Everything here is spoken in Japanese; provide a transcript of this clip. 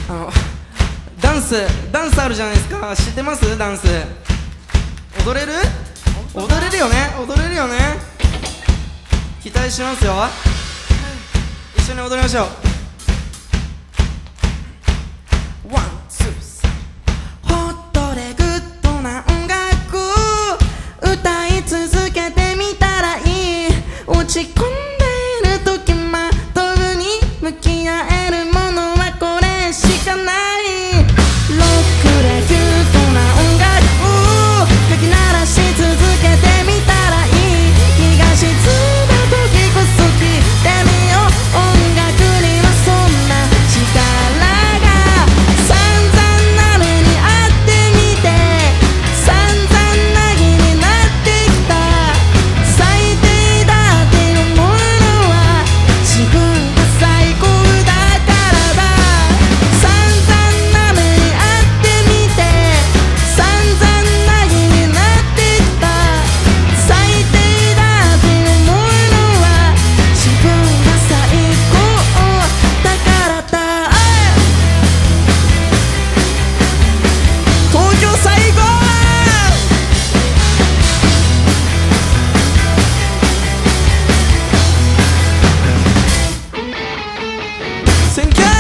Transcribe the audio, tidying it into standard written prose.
あのダンスあるじゃないですか。知ってます？ダンス踊れる？踊れるよね、踊れるよね。期待しますよ。一緒に踊りましょう。ワンツースリー。ホットでグッドな音楽歌い続けてみたらいい。落ち込んでいる時まとうに向き合えるものはこれしかない。ロックでキュートな音楽かき鳴らし続けてみたらいい。日が沈んだ時こそ聴いてみよう。音楽にはそんな力が散々な目にあってみて散々な気になってきた。最低だって思うのは自分が最高だからだ。散々な目にあってみて散々な気になってきた。最低だって思うのは自分が最高だからだ。東京最高。センキュー。